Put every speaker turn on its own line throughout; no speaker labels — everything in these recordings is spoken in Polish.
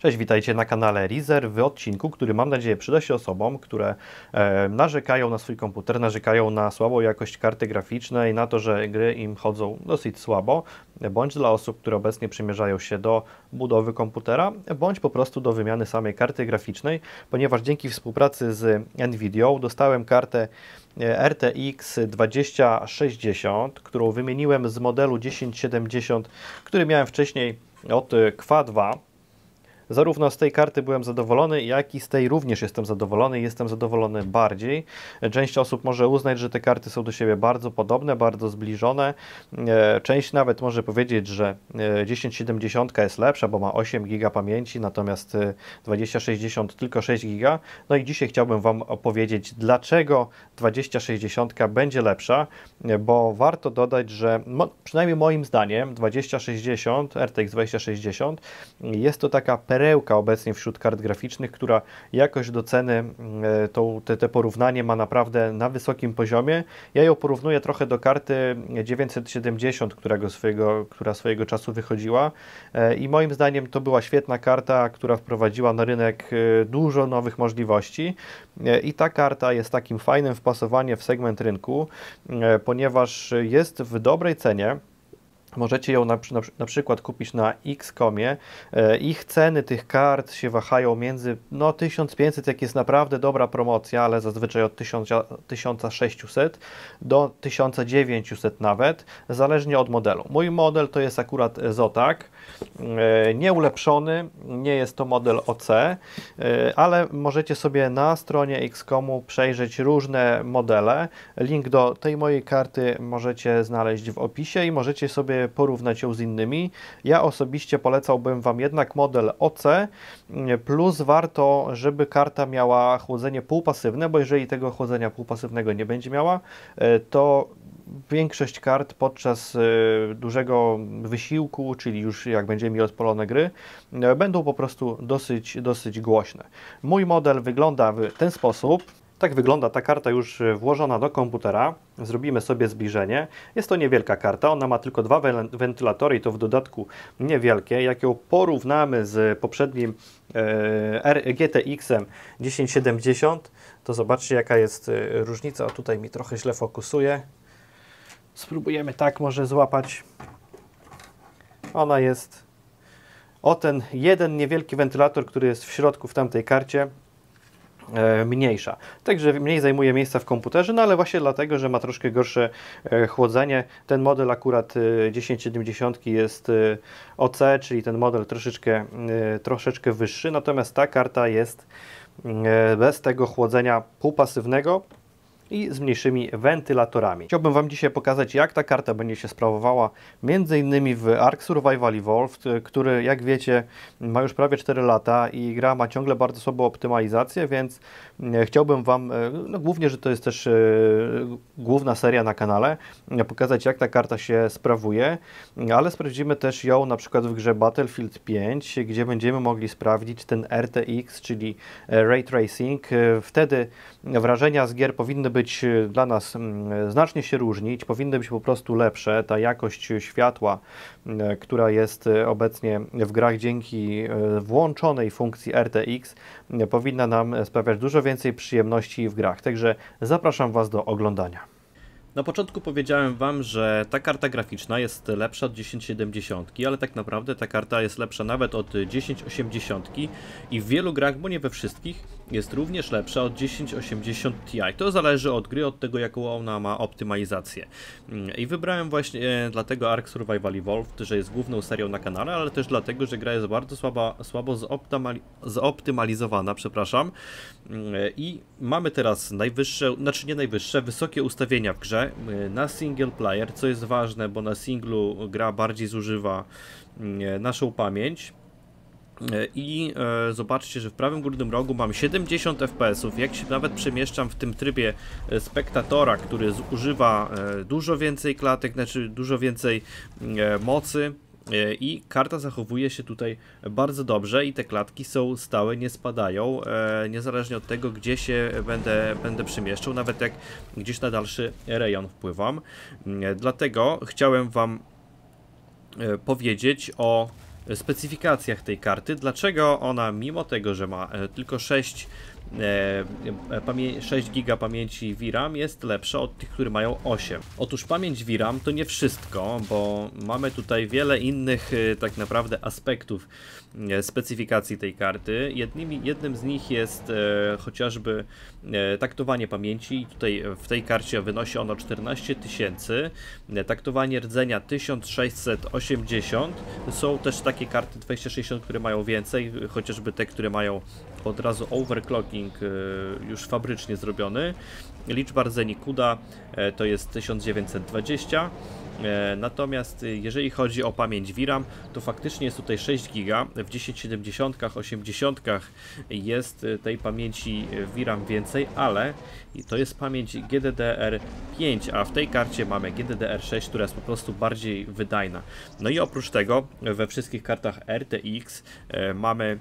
Cześć, witajcie na kanale Razer w odcinku, który mam nadzieję przyda się osobom, które narzekają na swój komputer, narzekają na słabą jakość karty graficznej, na to, że gry im chodzą dosyć słabo, bądź dla osób, które obecnie przymierzają się do budowy komputera, bądź po prostu do wymiany samej karty graficznej, ponieważ dzięki współpracy z Nvidią dostałem kartę RTX 2060, którą wymieniłem z modelu 1070, który miałem wcześniej od Q2. Zarówno z tej karty byłem zadowolony, jak i z tej również jestem zadowolony. Jestem zadowolony bardziej. Część osób może uznać, że te karty są do siebie bardzo podobne, bardzo zbliżone. Część nawet może powiedzieć, że 1070 jest lepsza, bo ma 8 GB pamięci, natomiast 2060 tylko 6 GB. No i dzisiaj chciałbym Wam opowiedzieć, dlaczego 2060 będzie lepsza, bo warto dodać, że przynajmniej moim zdaniem 2060, RTX 2060 jest to taka perełka obecnie wśród kart graficznych, która jakoś do ceny, te porównanie ma naprawdę na wysokim poziomie. Ja ją porównuję trochę do karty 970, która swojego czasu wychodziła i moim zdaniem to była świetna karta, która wprowadziła na rynek dużo nowych możliwości i ta karta jest takim fajnym wpasowaniem w segment rynku, ponieważ jest w dobrej cenie. Możecie ją na przykład kupić na X.comie. Ich ceny tych kart się wahają między 1500, jak jest naprawdę dobra promocja, ale zazwyczaj od 1600 do 1900 nawet, zależnie od modelu. Mój model to jest akurat Zotac, nieulepszony, nie jest to model OC, ale możecie sobie na stronie X.comu przejrzeć różne modele. Link do tej mojej karty możecie znaleźć w opisie i możecie sobie porównać ją z innymi. Ja osobiście polecałbym Wam jednak model OC, plus warto, żeby karta miała chłodzenie półpasywne, bo jeżeli tego chłodzenia półpasywnego nie będzie miała, to większość kart podczas dużego wysiłku, czyli już jak będziemy mieli odpalone gry, będą po prostu dosyć głośne. Mój model wygląda w ten sposób. Tak wygląda ta karta już włożona do komputera. Zrobimy sobie zbliżenie. Jest to niewielka karta, ona ma tylko dwa wentylatory i to w dodatku niewielkie. Jak ją porównamy z poprzednim GTX-em 1070, to zobaczcie jaka jest różnica. O, tutaj mi trochę źle fokusuje. Spróbujemy tak może złapać. Ona jest o ten jeden niewielki wentylator, który jest w środku w tamtej karcie, mniejsza. Także mniej zajmuje miejsca w komputerze, no ale właśnie dlatego, że ma troszkę gorsze chłodzenie. Ten model akurat 1070 jest OC, czyli ten model troszeczkę wyższy, natomiast ta karta jest bez tego chłodzenia półpasywnego i z mniejszymi wentylatorami. Chciałbym Wam dzisiaj pokazać, jak ta karta będzie się sprawowała m.in. w Ark Survival Evolved, który jak wiecie ma już prawie 4 lata i gra ma ciągle bardzo słabą optymalizację, więc chciałbym Wam, głównie, że to jest też główna seria na kanale, pokazać jak ta karta się sprawuje, ale sprawdzimy też ją na przykład w grze Battlefield 5, gdzie będziemy mogli sprawdzić ten RTX, czyli Ray Tracing. Wtedy wrażenia z gier powinny być dla nas znacznie się różnić, powinny być po prostu lepsze. Ta jakość światła, która jest obecnie w grach dzięki włączonej funkcji RTX, powinna nam sprawiać dużo więcej przyjemności w grach. Także zapraszam Was do oglądania. Na początku powiedziałem Wam, że ta karta graficzna jest lepsza od 1070, ale tak naprawdę ta karta jest lepsza nawet od 1080 i w wielu grach, bo nie we wszystkich, jest również lepsza od 1080 Ti. To zależy od gry, od tego jaką ona ma optymalizację. I wybrałem właśnie dlatego Ark Survival Evolved, że jest główną serią na kanale, ale też dlatego, że gra jest bardzo słabo zoptymalizowana, przepraszam. I mamy teraz najwyższe, znaczy nie najwyższe, wysokie ustawienia w grze na single player, co jest ważne, bo na singlu gra bardziej zużywa naszą pamięć. I zobaczcie, że w prawym górnym rogu mam 70 fps. Jak się nawet przemieszczam w tym trybie spektatora, który zużywa dużo więcej klatek, znaczy dużo więcej mocy, i karta zachowuje się tutaj bardzo dobrze i te klatki są stałe, nie spadają, niezależnie od tego, gdzie się będę przemieszczał, nawet jak gdzieś na dalszy rejon wpływam. Dlatego chciałem Wam powiedzieć o specyfikacjach tej karty, dlaczego ona mimo tego, że ma tylko 6 GB pamięci VRAM jest lepsza od tych, które mają 8. Otóż pamięć VRAM to nie wszystko, bo mamy tutaj wiele innych tak naprawdę aspektów specyfikacji tej karty. Jednym z nich jest chociażby taktowanie pamięci i tutaj w tej karcie wynosi ono 14 000, taktowanie rdzenia 1680. Są też takie karty 2060, które mają więcej, chociażby te, które mają od razu overclocking już fabrycznie zrobiony. Liczba rdzeni CUDA to jest 1920. Natomiast jeżeli chodzi o pamięć VRAM, to faktycznie jest tutaj 6 GB. W 1070, 80 jest tej pamięci VRAM więcej, ale to jest pamięć GDDR5, a w tej karcie mamy GDDR6, która jest po prostu bardziej wydajna. No i oprócz tego we wszystkich kartach RTX mamy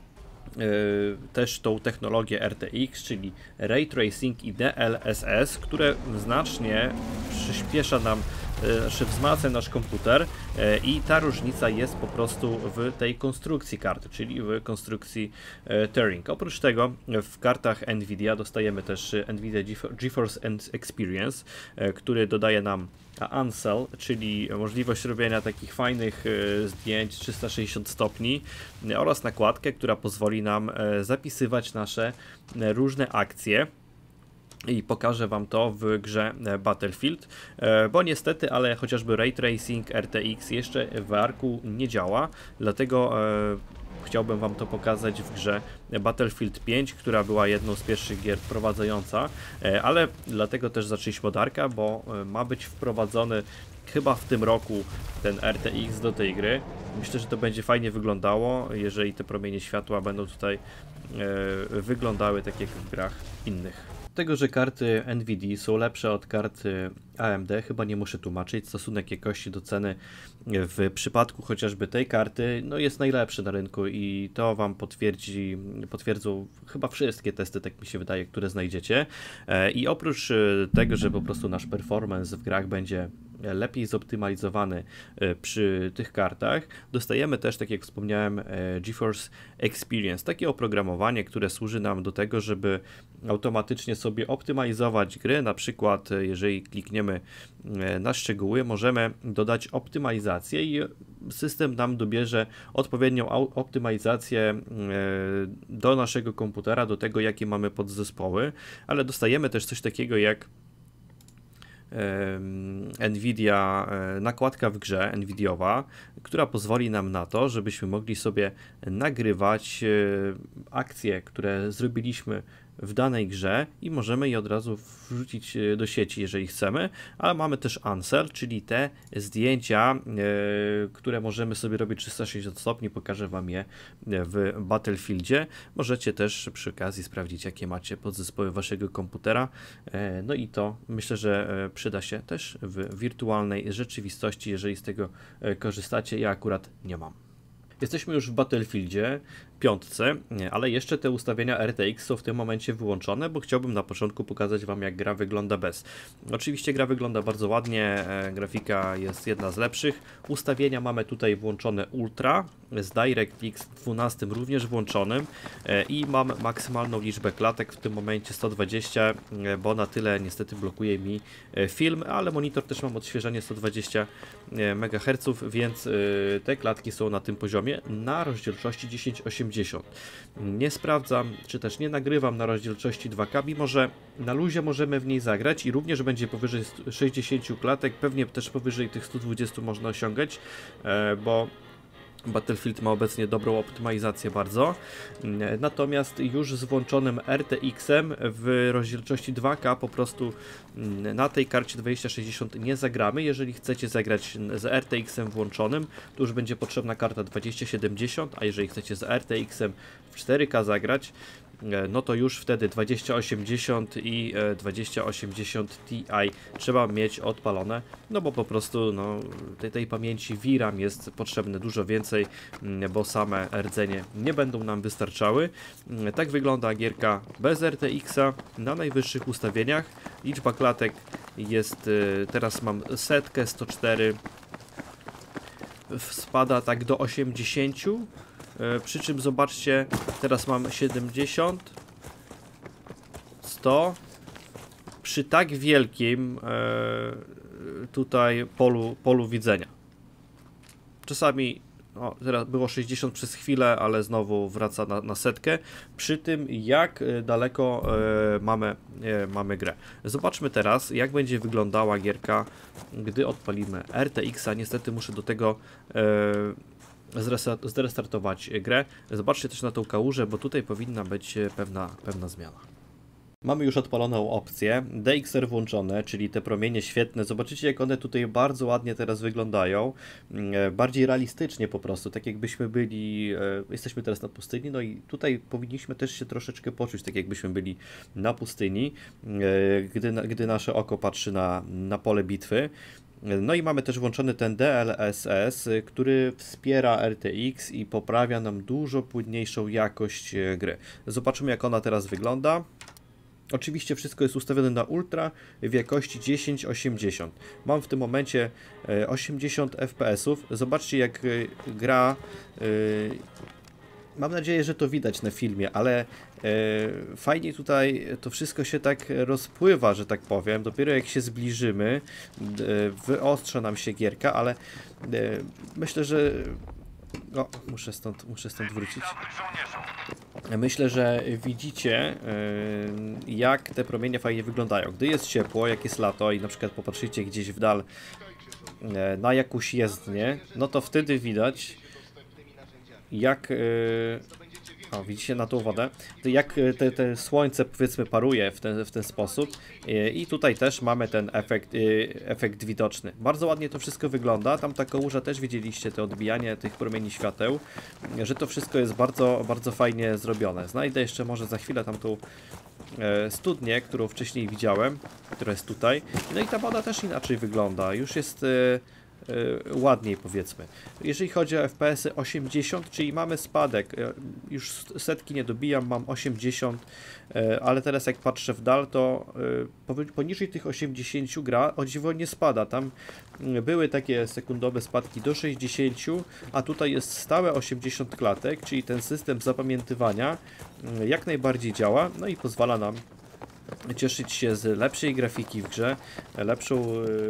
też tą technologię RTX, czyli Ray Tracing i DLSS, które znacznie przyspiesza nam, wzmacnia nasz komputer i ta różnica jest po prostu w tej konstrukcji karty, czyli w konstrukcji Turing. Oprócz tego w kartach Nvidia dostajemy też Nvidia GeForce Experience, który dodaje nam Ansel, czyli możliwość robienia takich fajnych zdjęć 360 stopni oraz nakładkę, która pozwoli nam zapisywać nasze różne akcje. I pokażę Wam to w grze Battlefield, bo niestety, ale chociażby Ray Tracing RTX jeszcze w ARC-u nie działa, dlatego chciałbym Wam to pokazać w grze Battlefield 5, która była jedną z pierwszych gier wprowadzająca, ale dlatego też zaczęliśmy od ARC-a, bo ma być wprowadzony chyba w tym roku ten RTX do tej gry. Myślę, że to będzie fajnie wyglądało, jeżeli te promienie światła będą tutaj wyglądały tak jak w grach innych. Tego, że karty Nvidia są lepsze od kart AMD, chyba nie muszę tłumaczyć. Stosunek jakości do ceny w przypadku chociażby tej karty no jest najlepszy na rynku i to Wam potwierdzą chyba wszystkie testy, tak mi się wydaje, które znajdziecie. I oprócz tego, że po prostu nasz performance w grach będzie lepiej zoptymalizowany przy tych kartach, dostajemy też, tak jak wspomniałem, GeForce Experience, takie oprogramowanie, które służy nam do tego, żeby automatycznie sobie optymalizować gry. Na przykład jeżeli klikniemy na szczegóły, możemy dodać optymalizację i system nam dobierze odpowiednią optymalizację do naszego komputera, do tego, jakie mamy podzespoły, ale dostajemy też coś takiego jak Nvidia, nakładka w grze Nvidiowa, która pozwoli nam na to, żebyśmy mogli sobie nagrywać akcje, które zrobiliśmy w danej grze i możemy je od razu wrzucić do sieci, jeżeli chcemy, ale mamy też Ansel, czyli te zdjęcia, które możemy sobie robić 360 stopni, pokażę Wam je w Battlefieldzie. Możecie też przy okazji sprawdzić, jakie macie podzespoły Waszego komputera, no i to myślę, że przyda się też w wirtualnej rzeczywistości, jeżeli z tego korzystacie. Ja akurat nie mam. Jesteśmy już w Battlefieldzie 5, ale jeszcze te ustawienia RTX są w tym momencie wyłączone, bo chciałbym na początku pokazać Wam, jak gra wygląda bez. Oczywiście gra wygląda bardzo ładnie, grafika jest jedna z lepszych. Ustawienia mamy tutaj włączone Ultra, z DirectX 12 również włączonym i mam maksymalną liczbę klatek w tym momencie 120, bo na tyle niestety blokuje mi film, ale monitor też mam odświeżanie 120 MHz, więc te klatki są na tym poziomie na rozdzielczości 1080. Nie sprawdzam, czy też nie nagrywam na rozdzielczości 2K, mimo że na luzie możemy w niej zagrać i również będzie powyżej 60 klatek, pewnie też powyżej tych 120 można osiągać, bo Battlefield ma obecnie dobrą optymalizację bardzo, natomiast już z włączonym RTX-em w rozdzielczości 2K po prostu na tej karcie 2060 nie zagramy. Jeżeli chcecie zagrać z RTX-em włączonym, to już będzie potrzebna karta 2070, a jeżeli chcecie z RTX-em w 4K zagrać, no to już wtedy 2080 i 2080 Ti trzeba mieć odpalone, no bo po prostu no, tej pamięci VRAM jest potrzebne dużo więcej, bo same rdzenie nie będą nam wystarczały. Tak wygląda gierka bez RTX-a na najwyższych ustawieniach. Liczba klatek jest, teraz mam setkę 104. spada tak do 80, przy czym zobaczcie, teraz mam 70, 100, przy tak wielkim tutaj polu widzenia. Czasami teraz było 60 przez chwilę, ale znowu wraca na setkę. Przy tym, jak daleko mamy grę. Zobaczmy teraz, jak będzie wyglądała gierka, gdy odpalimy RTX-a. Niestety muszę do tego zrestartować grę. Zobaczcie też na tą kałużę, bo tutaj powinna być pewna zmiana. Mamy już odpaloną opcję, DXR włączone, czyli te promienie świetne. Zobaczycie, jak one tutaj bardzo ładnie teraz wyglądają, bardziej realistycznie po prostu, tak jakbyśmy byli, jesteśmy teraz na pustyni, no i tutaj powinniśmy też się troszeczkę poczuć, tak jakbyśmy byli na pustyni, gdy nasze oko patrzy na pole bitwy. No i mamy też włączony ten DLSS, który wspiera RTX i poprawia nam dużo płynniejszą jakość gry. Zobaczymy, jak ona teraz wygląda. Oczywiście wszystko jest ustawione na ultra w jakości 1080. Mam w tym momencie 80 fps. Zobaczcie, jak gra. Mam nadzieję, że to widać na filmie, ale fajnie tutaj to wszystko się tak rozpływa, że tak powiem. Dopiero jak się zbliżymy, wyostrza nam się gierka, ale myślę, że... O, muszę stąd wrócić. Myślę, że widzicie, jak te promienie fajnie wyglądają. Gdy jest ciepło, jak jest lato i na przykład popatrzycie gdzieś w dal na jakąś jezdnię, no to wtedy widać, jak... O, widzicie na tą wodę, jak te słońce, powiedzmy, paruje w ten sposób i tutaj też mamy ten efekt widoczny. Bardzo ładnie to wszystko wygląda, tam ta kałuża też widzieliście, te odbijanie tych promieni świateł, że to wszystko jest bardzo, bardzo fajnie zrobione. Znajdę jeszcze może za chwilę tamtą studnię, którą wcześniej widziałem, która jest tutaj, no i ta woda też inaczej wygląda, już jest... ładniej, powiedzmy. Jeżeli chodzi o FPS-y 80, czyli mamy spadek, już setki nie dobijam, mam 80, ale teraz jak patrzę w dal, to poniżej tych 80 gra o dziwo nie spada. Tam były takie sekundowe spadki do 60, a tutaj jest stałe 80 klatek, czyli ten system zapamiętywania jak najbardziej działa, no i pozwala nam cieszyć się z lepszej grafiki w grze, lepszą,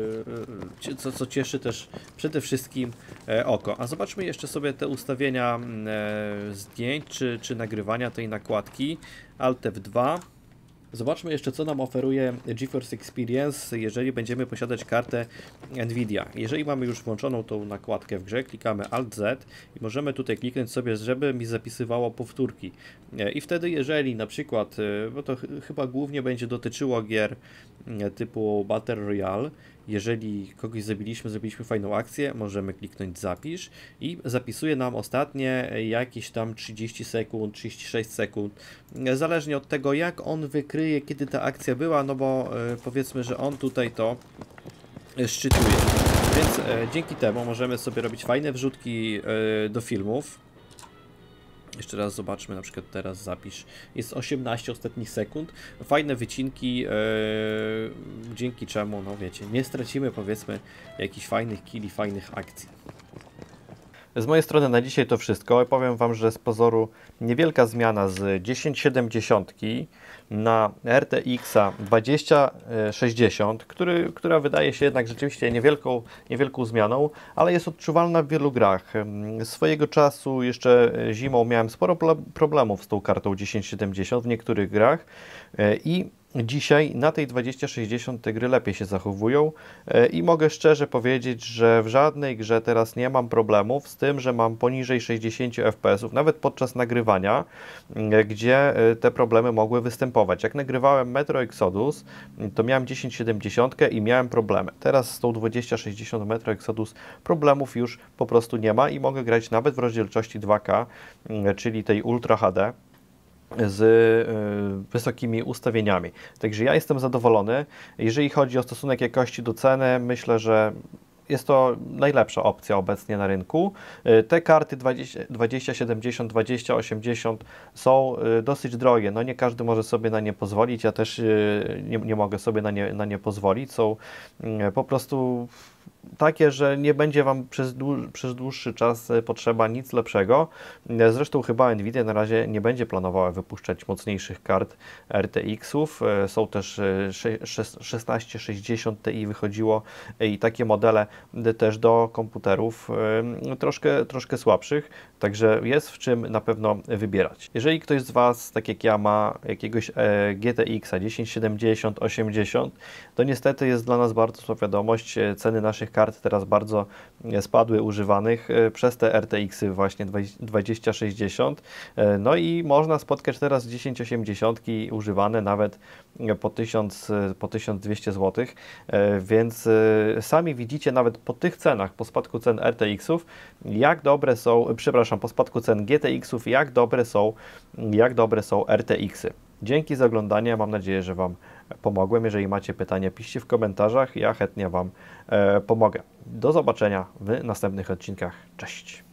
co cieszy też przede wszystkim oko. A zobaczmy jeszcze sobie te ustawienia zdjęć, czy nagrywania tej nakładki. Alt F2. Zobaczmy jeszcze, co nam oferuje GeForce Experience, jeżeli będziemy posiadać kartę Nvidia. Jeżeli mamy już włączoną tą nakładkę w grze, klikamy Alt-Z i możemy tutaj kliknąć sobie, żeby mi zapisywało powtórki. I wtedy, jeżeli na przykład, bo to chyba głównie będzie dotyczyło gier typu Battle Royale, jeżeli kogoś zrobiliśmy fajną akcję, możemy kliknąć zapisz i zapisuje nam ostatnie jakieś tam 30 sekund, 36 sekund, zależnie od tego, jak on wykryje, kiedy ta akcja była, no bo powiedzmy, że on tutaj to szczytuje. Więc dzięki temu możemy sobie robić fajne wrzutki do filmów. Jeszcze raz zobaczmy, na przykład teraz zapisz. Jest 18 ostatnich sekund. Fajne wycinki, dzięki czemu, no wiecie, nie stracimy, powiedzmy, jakichś fajnych killi, fajnych akcji. Z mojej strony na dzisiaj to wszystko. Powiem Wam, że z pozoru niewielka zmiana z 1070 na RTX-a 2060, która wydaje się jednak rzeczywiście niewielką zmianą, ale jest odczuwalna w wielu grach. Swojego czasu jeszcze zimą miałem sporo problemów z tą kartą 1070 w niektórych grach i dzisiaj na tej 2060 te gry lepiej się zachowują i mogę szczerze powiedzieć, że w żadnej grze teraz nie mam problemów z tym, że mam poniżej 60 fps, nawet podczas nagrywania, gdzie te problemy mogły występować. Jak nagrywałem Metro Exodus, to miałem 1070 i miałem problemy. Teraz z tą 2060 Metro Exodus problemów już po prostu nie ma i mogę grać nawet w rozdzielczości 2K, czyli tej Ultra HD, z wysokimi ustawieniami. Także ja jestem zadowolony. Jeżeli chodzi o stosunek jakości do ceny, myślę, że jest to najlepsza opcja obecnie na rynku. Te karty 2070, 2080 są dosyć drogie. No nie każdy może sobie na nie pozwolić. Ja też nie mogę sobie na nie pozwolić. Są po prostu takie, że nie będzie Wam przez dłuższy czas potrzeba nic lepszego. Zresztą chyba Nvidia na razie nie będzie planowała wypuszczać mocniejszych kart RTX-ów. Są też 1660 Ti wychodziło i takie modele też do komputerów troszkę słabszych, także jest w czym na pewno wybierać. Jeżeli ktoś z Was, tak jak ja, ma jakiegoś GTX 1070, 80, to niestety jest dla nas bardzo zła wiadomość. Ceny naszych kart teraz bardzo spadły używanych przez te RTX-y właśnie 2060. No i można spotkać teraz 1080 używane nawet po 1200 zł, więc sami widzicie nawet po tych cenach, po spadku cen RTX-ów, jak dobre są, przepraszam, po spadku cen GTX-ów, jak dobre są RTX-y. Dzięki za oglądanie, mam nadzieję, że Wam pomogłem. Jeżeli macie pytania, piszcie w komentarzach, ja chętnie Wam pomogę. Do zobaczenia w następnych odcinkach. Cześć!